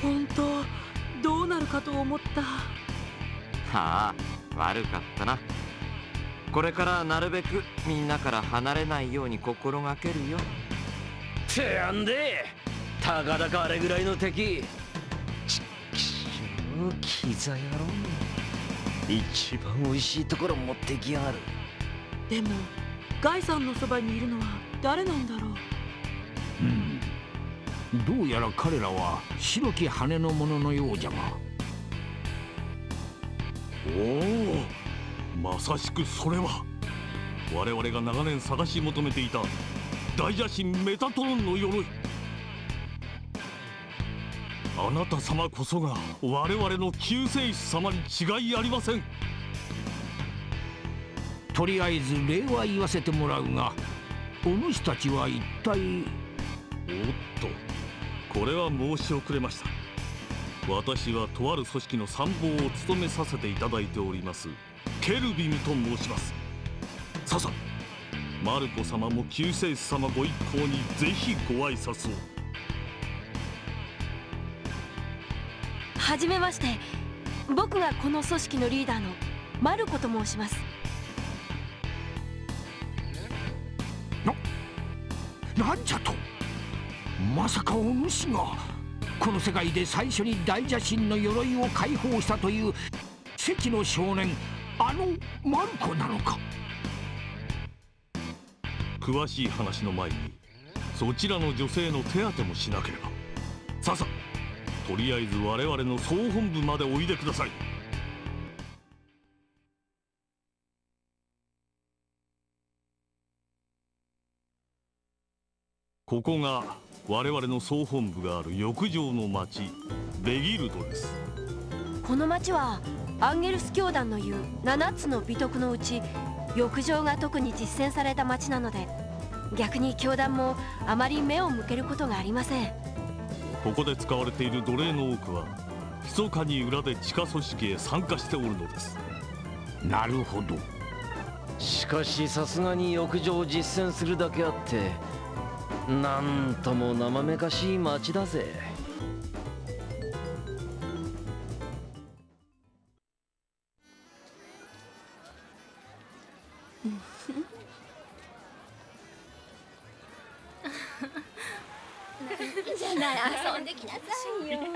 本当どうなるかと思った。 はあ、悪かったな。これからなるべくみんなから離れないように心がけるよ。 てやんで、たかだかあれぐらいの敵。ちっきしょう、キザ野郎。一番美味しいところ持ってきやがる。 でもガイさんのそばにいるのは誰なんだろう。 どうやら彼らは白き羽のもののようじゃが。 おお、まさしくそれは我々が長年探し求めていた大邪神メタトロンの鎧。あなた様こそが我々の救世主様に違いありません。 とりあえず礼は言わせてもらうが、お主たちは一体。 おっと、これは申し遅れました。私はとある組織の参謀を務めさせていただいておりますケルビムと申します。ささ、マルコ様も救世主様ご一行にぜひご挨拶を。 はじめまして。僕がこの組織のリーダーのマルコと申します。 なんじゃと。まさかお主がこの世界で最初に大邪神の鎧を解放したという関の少年、あのマルコなのか。 詳しい話の前にそちらの女性の手当てもしなければ。ささ、とりあえず我々の総本部までおいでください。ここが我々の総本部がある浴場の町ベギルドです。 この町はアンゲルス教団の言う7つの美徳のうち浴場が特に実践された町なので、逆に教団もあまり目を向けることがありません。 ここで使われている奴隷の多くは密かに裏で地下組織へ参加しておるのです。 なるほど。 しかしさすがに浴場を実践するだけあって、なんとも生めかしい町だぜ。 じゃない、遊んできなさいよ。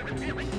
よ。